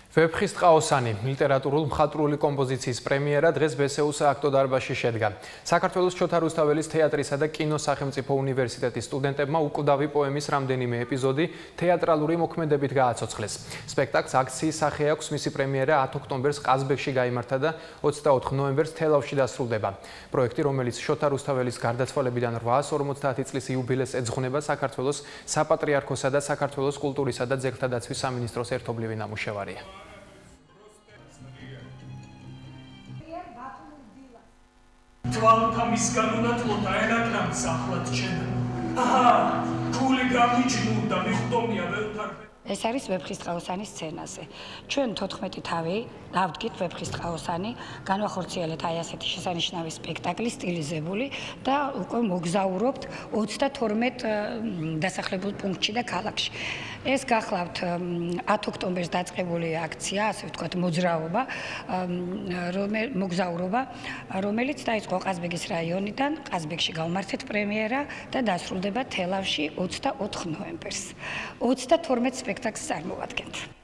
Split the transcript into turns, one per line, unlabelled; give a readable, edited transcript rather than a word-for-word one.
ვეფხისტ ყაოსანი ლიტერატურულ მხატვრული კომპოზიციის პრემიერა დღეს ბესეუს სააქტო დარბაზში შედგა. საქართველოს შოთა რუსთაველის თეატრისა და კინოს სახელმწიფო უნივერსიტეტის სტუდენტებმა უკვდავი პოემის რამდენიმე ეპიზოდი თეატრალური მოქმედებით გააცოცხლეს. სპექტაკლს აქციის სახე აქვს, მისი პრემიერა 10 ოქტომბერს ყაზბეგში გაიმართა და 24 ნოემბერს თელავში დასრულდება. პროექტი, რომელიც შოთა რუსთაველის გარდაცვალებიდან 850 წლის იუბილეს ეძღვნება, საქართველოს საპატრიარქოსა და საქართველოს კულტურისა და ძეგლთა დაცვის სამინისტროს ერთობლივი ნამუშევარია.
თვალთა მისგან უნათლოთა ენაგრამს ახლად ჩენა. აჰა, გული გამიჯნურდა, მიხვდომია ველთარბე.
ეს არის ვეფხისტ ყაოსანის სცენაზე. ჩვენ 14 თავი დავდგით ვეფხისტ ყაოსანი, განვახორციელეთ აი ასეთი შესანიშნავი სპექტაკლი, სტილიზებული და უკვე მოგზაურობთ 22 დასახლებულ პუნქტში და ქალაქში. ეს გახლავთ 10 ოქტომბერს დაწყებული აქცია, ასე ვთქვათ, მოძრაობა, მოგზაურობა, რომელიც დაიწყო ყაზბეგის რაიონიდან, ყაზბეგში გავმართეთ პრემიერა და დასრულდება თელავში 24 ნოემბერს. 32 სპექტაკლს წარმოვადგენთ.